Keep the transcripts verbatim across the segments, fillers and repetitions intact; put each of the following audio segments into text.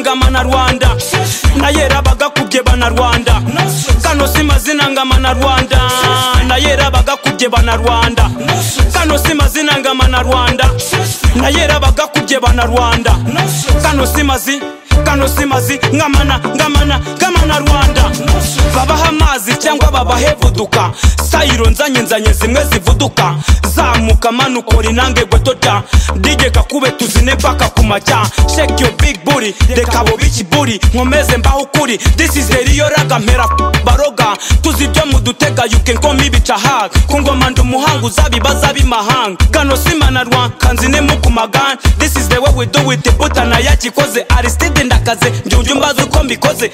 ngamana Rwanda nayera bagakubye bana Rwanda kano si mazina ngamana Rwanda nayera bagakubye bana Rwanda kano si mazina ngamana Rwanda nayera bagakubye bana Rwanda kano si mazi kano si mazi ngamana ngamana ngamana Rwanda babaha amazi cyangwa babahevuduka sayiro nzanye nzanye zimwe zivuduka zamuka manukora inange gotota dige kakube tuzine paka kumacha shake your big booty reka bo biki booty nkomeze mbaho kuri this is the real raga mpera baroga tuzibyo mudutega you can call me bicaha kungoma ndu muhangu zabibaza bimahanga kano simana Rwanda kanzine mu kumagan this is the way we do it butana yakikoze Aristide ndakaze njye mbazo ko mbikoze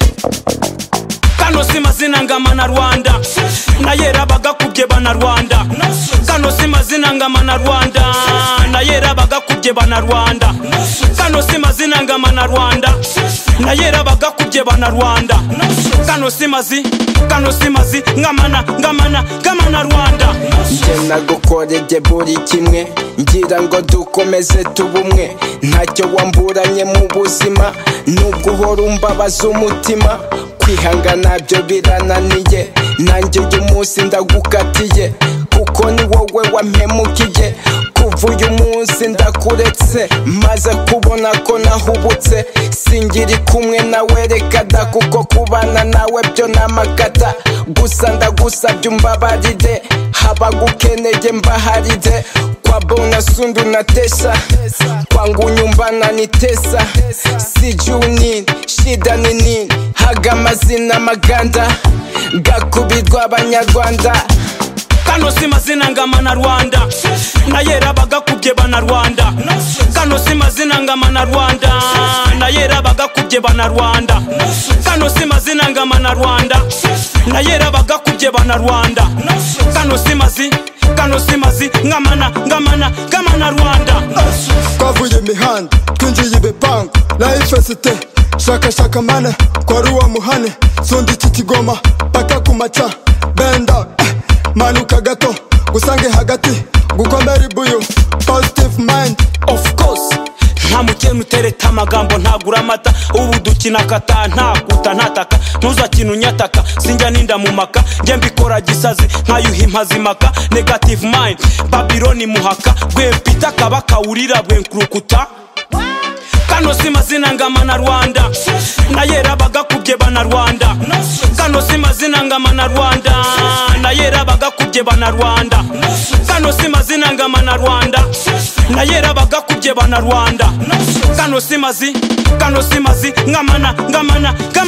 kano si mazina ngamana Rwanda nayera bagakubye bana Rwanda kano si mazina ngamana Rwanda nayera bagakubye bana Rwanda kano si mazina ngamana Rwanda nayera bagakubye bana Rwanda kano si mazi kano si mazi ngamana ngamana ngamana Rwanda nje nagukoreye buri kimwe ngira ngo dukomeze tubumwe ntacyo wamburanye mu buzima nubwo uhora umbabaza umutima kwihangana byo birananiye nanjye uyu munsi ndagukatiye kuko ni wowe wampemukiye kuva uyu munsi ndakuretse maze kubona ko nahubutse singiri kumwe nawe reka da kuko kubana nawe byo namakata gusa ndagusabye umbabarire haba gukeneye mbaharire kwa bona sundu na tesa kwangu nyumbana ni tesa sijuni shida ni nini haga mazina maganda gakubirwa abanyarwanda kano si mazina ngamana Rwanda nayera bagakubye bana Rwanda kano si mazina ngamana Rwanda nayera bagakubye bana Rwanda kano si mazina ngamana Rwanda nayera bagakubye bana Rwanda kano si mazi kano si mazi ngamana ngamana ngamana Rwanda twavuye imihanda twinjiye ibipangu life site shaka shaka mane kwa ruwa muhane sundi kikigoma paka kumacha benda eh, manuka gato gusange hagati gukomera ibuyo positive mind of course nta mukene utereta amagambo ntagura amata ubu dukina kata ntakuta ntataka ntuzakina unyataka sinjya ninda mu maka njye mbikora gisazi nkayuha impazimaka negative mind Babyloni muhaka gwempita kabaka urira bwenkurukuta kano si mazina ngamana Rwanda nayera bagakubye bana Rwanda kano si mazina ngamana Rwanda nayera bagakubye bana Rwanda kano si mazina ngamana Rwanda nayera bagakubye bana Rwanda kano si mazi kano si mazi ngamana ngamana